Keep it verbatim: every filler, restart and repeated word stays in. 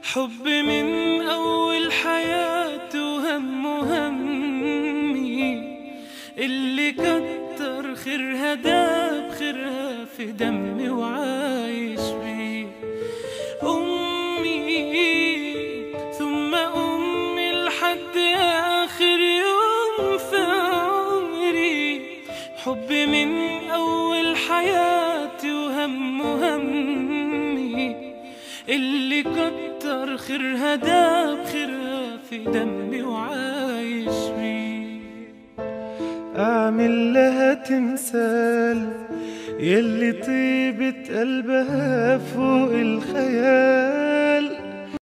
حب من أول حياتي وهم همي، اللي كتر خيرها داب خيرها في دمي وعايش بيه. أمي ثم أمي لحد آخر يوم في عمري. حب من أول حياتي وهم همي، اللي كتر خيرها داب خيرها في دمي وعايش بيه. أعمل لها تمثال يلي طيبة قلبها فوق الخيال،